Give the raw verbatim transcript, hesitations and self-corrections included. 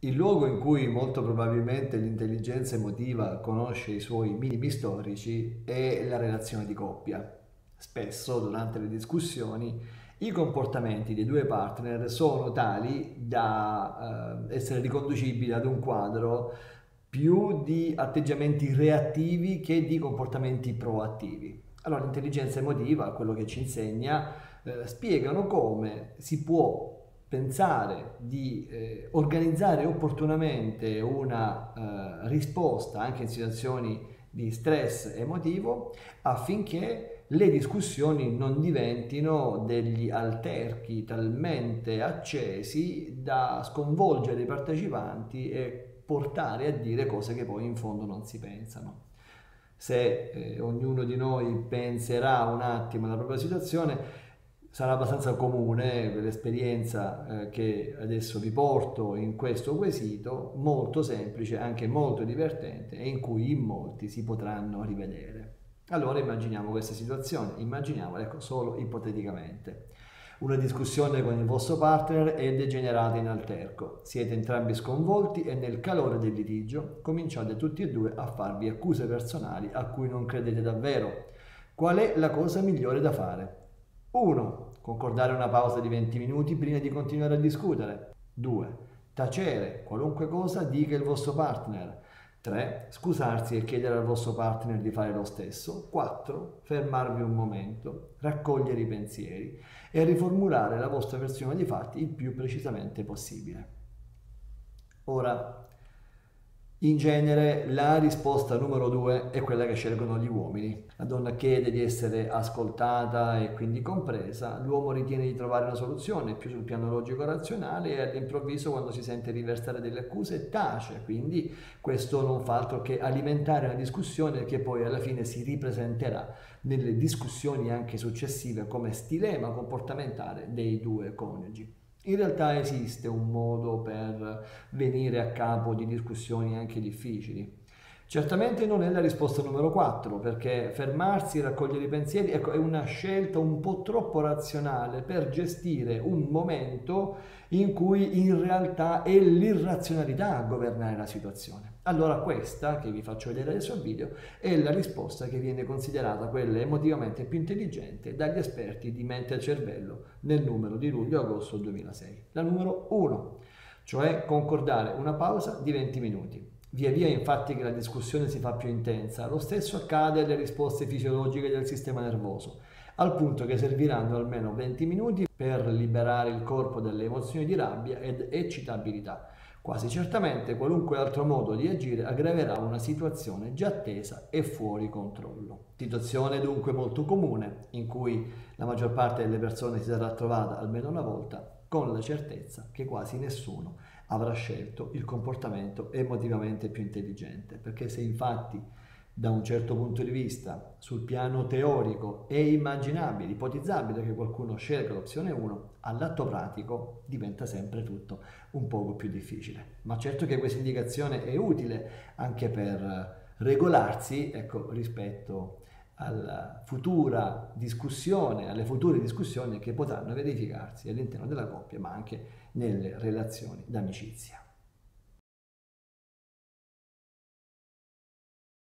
Il luogo in cui molto probabilmente l'intelligenza emotiva conosce i suoi minimi storici è la relazione di coppia. Spesso, durante le discussioni, i comportamenti dei due partner sono tali da eh, essere riconducibili ad un quadro più di atteggiamenti reattivi che di comportamenti proattivi. Allora, l'intelligenza emotiva, quello che ci insegna, eh, spiegano come si può pensare di eh, organizzare opportunamente una eh, risposta anche in situazioni di stress emotivo affinché le discussioni non diventino degli alterchi talmente accesi da sconvolgere i partecipanti e portare a dire cose che poi in fondo non si pensano. Se eh, ognuno di noi penserà un attimo alla propria situazione, sarà abbastanza comune per l'esperienza eh, che adesso vi porto in questo quesito, molto semplice, anche molto divertente e in cui in molti si potranno rivedere. Allora immaginiamo questa situazione, immaginiamola, ecco, solo ipoteticamente. Una discussione con il vostro partner è degenerata in alterco, siete entrambi sconvolti e nel calore del litigio cominciate tutti e due a farvi accuse personali a cui non credete davvero. Qual è la cosa migliore da fare? uno. Concordare una pausa di venti minuti prima di continuare a discutere. due. Tacere qualunque cosa dica il vostro partner. tre. Scusarsi e chiedere al vostro partner di fare lo stesso. quattro. Fermarvi un momento, raccogliere i pensieri e riformulare la vostra versione dei fatti il più precisamente possibile. Ora, in genere la risposta numero due è quella che scelgono gli uomini. La donna chiede di essere ascoltata e quindi compresa, l'uomo ritiene di trovare una soluzione più sul piano logico-razionale e all'improvviso quando si sente riversare delle accuse tace, quindi questo non fa altro che alimentare una discussione che poi alla fine si ripresenterà nelle discussioni anche successive come stilema comportamentale dei due coniugi. In realtà esiste un modo per venire a capo di discussioni anche difficili. Certamente non è la risposta numero quattro, perché fermarsi e raccogliere i pensieri, ecco, è una scelta un po' troppo razionale per gestire un momento in cui in realtà è l'irrazionalità a governare la situazione. Allora questa, che vi faccio vedere adesso al video, è la risposta che viene considerata quella emotivamente più intelligente dagli esperti di mente e cervello nel numero di luglio-agosto duemilasei. La numero uno, cioè concordare una pausa di venti minuti. Via via infatti che la discussione si fa più intensa, lo stesso accade alle risposte fisiologiche del sistema nervoso, al punto che serviranno almeno venti minuti per liberare il corpo dalle emozioni di rabbia ed eccitabilità. Quasi certamente qualunque altro modo di agire aggraverà una situazione già tesa e fuori controllo. Situazione dunque molto comune, in cui la maggior parte delle persone si sarà trovata almeno una volta con la certezza che quasi nessuno avrà scelto il comportamento emotivamente più intelligente, perché se infatti da un certo punto di vista sul piano teorico è immaginabile, ipotizzabile che qualcuno scelga l'opzione uno, all'atto pratico diventa sempre tutto un poco più difficile. Ma certo che questa indicazione è utile anche per regolarsi, ecco, rispetto alla futura discussione, alle future discussioni che potranno verificarsi all'interno della coppia, ma anche nelle relazioni d'amicizia.